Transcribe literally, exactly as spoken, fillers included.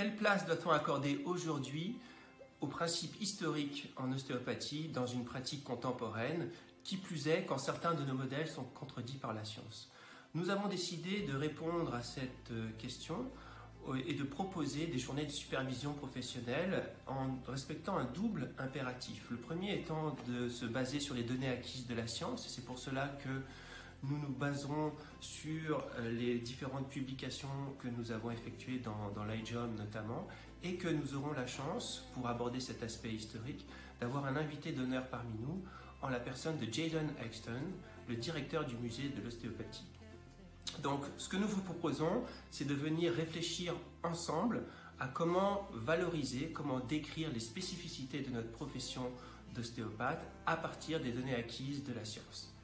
Quelle place doit-on accorder aujourd'hui aux principes historiques en ostéopathie dans une pratique contemporaine, qui plus est quand certains de nos modèles sont contredits par la science? Nous avons décidé de répondre à cette question et de proposer des journées de supervision professionnelle en respectant un double impératif. Le premier étant de se baser sur les données acquises de la science, et c'est pour cela que nous nous baserons sur les différentes publications que nous avons effectuées dans, dans l'I J O M notamment, et que nous aurons la chance, pour aborder cet aspect historique, d'avoir un invité d'honneur parmi nous, en la personne de Jayden Exton, le directeur du musée de l'ostéopathie. Donc, ce que nous vous proposons, c'est de venir réfléchir ensemble à comment valoriser, comment décrire les spécificités de notre profession d'ostéopathe à partir des données acquises de la science.